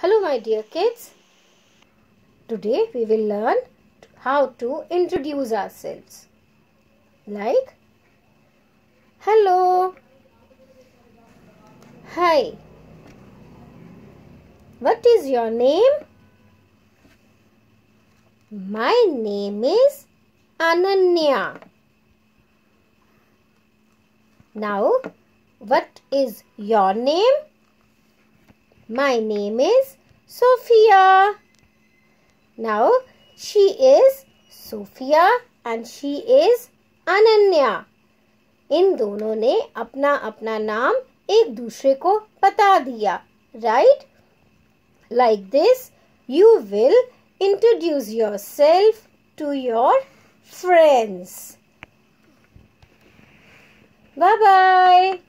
Hello my dear kids. Today we will learn how to introduce ourselves. Like, hello, hi, what is your name? My name is Ananya. Now, what is your name? My name is Sophia. Now, she is Sophia and she is Ananya. इन दोनों ने अपना अपना नाम एक दूसरे को बता दिया. Right? Like this, you will introduce yourself to your friends. Bye-bye.